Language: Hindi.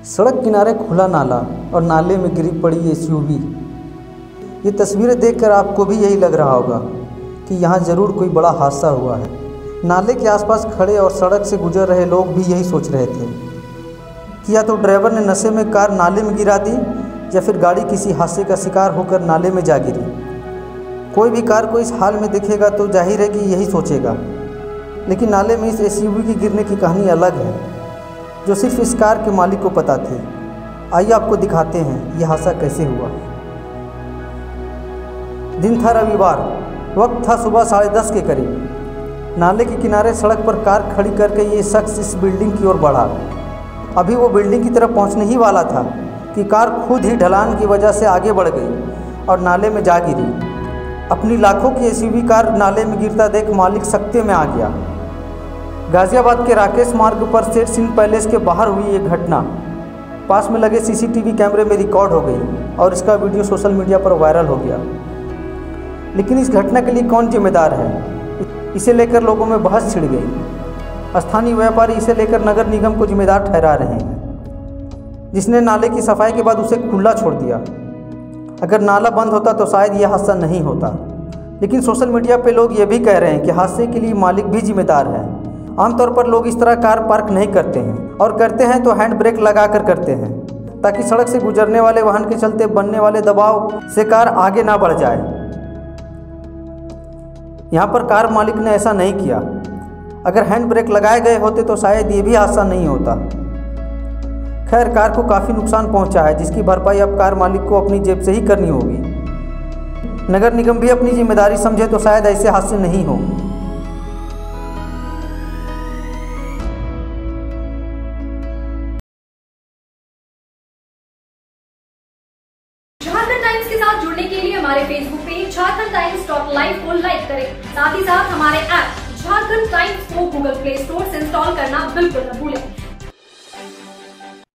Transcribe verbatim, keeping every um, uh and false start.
सड़क किनारे खुला नाला और नाले में गिरी पड़ी एसयूवी। ये तस्वीरें देखकर आपको भी यही लग रहा होगा कि यहाँ ज़रूर कोई बड़ा हादसा हुआ है। नाले के आसपास खड़े और सड़क से गुजर रहे लोग भी यही सोच रहे थे कि या तो ड्राइवर ने नशे में कार नाले में गिरा दी या फिर गाड़ी किसी हादसे का शिकार होकर नाले में जा गिरी। कोई भी कार को इस हाल में देखेगा तो जाहिर है कि यही सोचेगा, लेकिन नाले में इस एसयूवी के गिरने की कहानी अलग है, जो सिर्फ इस कार के मालिक को पता थी। आइए आपको दिखाते हैं यह हादसा कैसे हुआ। दिन था रविवार, वक्त था सुबह साढ़े दस के करीब। नाले के किनारे सड़क पर कार खड़ी करके ये शख्स इस बिल्डिंग की ओर बढ़ा। अभी वो बिल्डिंग की तरफ पहुंचने ही वाला था कि कार खुद ही ढलान की वजह से आगे बढ़ गई और नाले में जा गिरी। अपनी लाखों की एसयूवी कार नाले में गिरता देख मालिक सकते में आ गया। गाजियाबाद के राकेश मार्ग पर सेठ सिंह पैलेस के बाहर हुई ये घटना पास में लगे सीसीटीवी कैमरे में रिकॉर्ड हो गई और इसका वीडियो सोशल मीडिया पर वायरल हो गया। लेकिन इस घटना के लिए कौन जिम्मेदार है, इसे लेकर लोगों में बहस छिड़ गई। स्थानीय व्यापारी इसे लेकर नगर निगम को जिम्मेदार ठहरा रहे हैं, जिसने नाले की सफाई के बाद उसे खुला छोड़ दिया। अगर नाला बंद होता तो शायद यह हादसा नहीं होता। लेकिन सोशल मीडिया पे लोग ये भी कह रहे हैं कि हादसे के लिए मालिक भी जिम्मेदार है। आमतौर पर लोग इस तरह कार पार्क नहीं करते हैं, और करते हैं तो हैंड ब्रेक लगा कर करते हैं, ताकि सड़क से गुजरने वाले वाहन के चलते बनने वाले दबाव से कार आगे ना बढ़ जाए। यहाँ पर कार मालिक ने ऐसा नहीं किया। अगर हैंड ब्रेक लगाए गए होते तो शायद ये भी हादसा नहीं होता। खैर, कार को काफ़ी नुकसान पहुंचा है, जिसकी भरपाई अब कार मालिक को अपनी जेब से ही करनी होगी। नगर निगम भी अपनी जिम्मेदारी समझे तो शायद ऐसे हादसे नहीं हो। झारखंड टाइम्स के साथ जुड़ने के लिए हमारे Facebook page Jharkhand Times dot live को लाइक करें। साथ ही साथ हमारे ऐप झारखंड टाइम्स को गूगल प्ले स्टोर से इंस्टॉल करना बिल्कुल न भूलें।